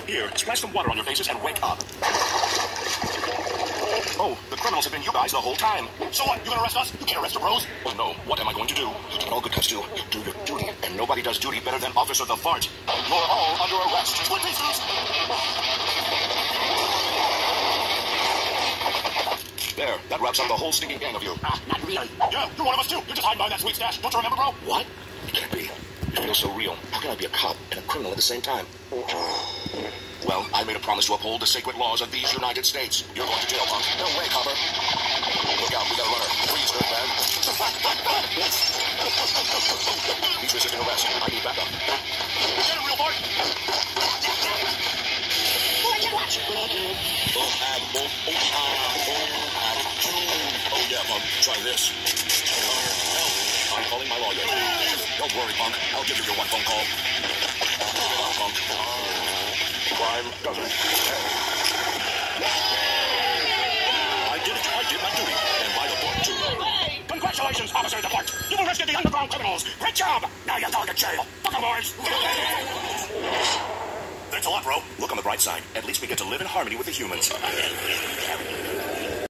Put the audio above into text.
Here, splash some water on your faces and wake up. Oh, the criminals have been you guys the whole time. So what? You gonna arrest us? You can't arrest the bros. Oh no, what am I going to do? All good cops do your duty, and nobody does duty better than Officer the Fart. You're all under arrest. Split pieces! There, that wraps up the whole stinking gang of you. Not really. Yeah, you're one of us too. You're just hiding behind that sweet stash. Don't you remember, bro? What? It can't be. It feels so real. How can I be a cop and a criminal at the same time? Well, I made a promise to uphold the sacred laws of these United States. You're going to jail, punk. No way, copper. Look out, we got a runner. Please, dirtbag. He's resisting arrest. I need backup. Get him, real boy. Oh, yeah, punk. Try this. I'm calling my lawyer. Don't worry, punk. I'll give you your one phone call. Punk. Crime doesn't pay. I did it. I did my duty. And by the book, too. Congratulations, Officer the Fart. You've arrested the underground criminals. Great job. Now you're going to jail. Fuck 'em, boys. Thanks a lot, bro. Look on the bright side. At least we get to live in harmony with the humans.